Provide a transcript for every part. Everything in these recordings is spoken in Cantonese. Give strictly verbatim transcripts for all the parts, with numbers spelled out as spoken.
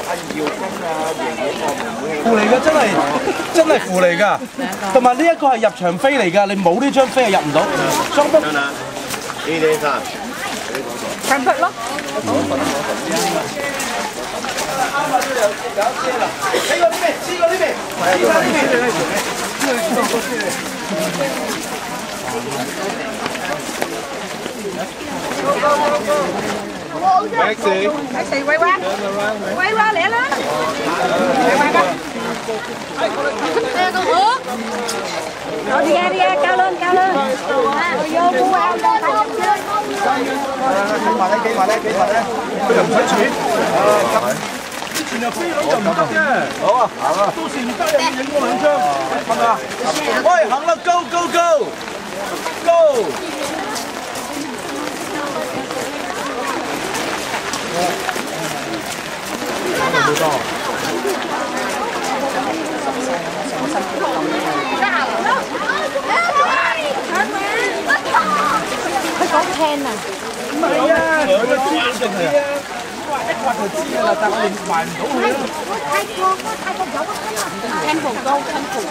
符嚟嘅，真係真係符嚟㗎。同埋呢一個係入場飛嚟㗎，你冇呢張飛係入唔到。雙北。呢啲衫。長腳咯。啱啊！有車啦，呢個呢邊，呢個呢邊，呢個呢邊，呢個過去。Maxi， Maxi， 威威，威威嚟啦！威威㗎，呢個好，好啲嘅啲嘅，cao lên cao lên，vô mua ao lên， 企埋咧，企埋咧，企埋咧，佢又唔使錢，之前又飛佬就唔得嘅，好啊，行啊，到時唔得又要影多兩張，係咪啊？喂，行啦 ，go go go go！ 佢講 can 啊？ 唔係啊，佢個知就知啊，一刮就知㗎啦，但係我哋還唔到佢啊。 泰國啊，泰國有啊 ，temple 高 temple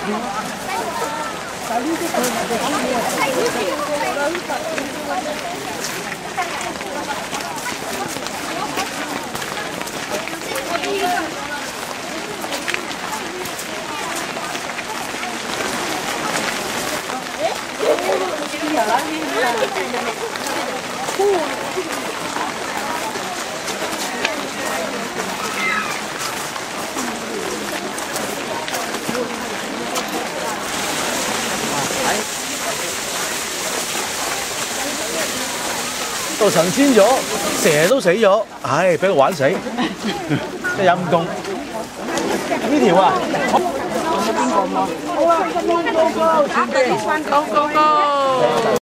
但係呢啲佢哋講嘢到神仙咗，蛇都死咗，唉，俾佢玩死，真係陰公。呢條啊，邊個啊？好啊，高高高，高高高。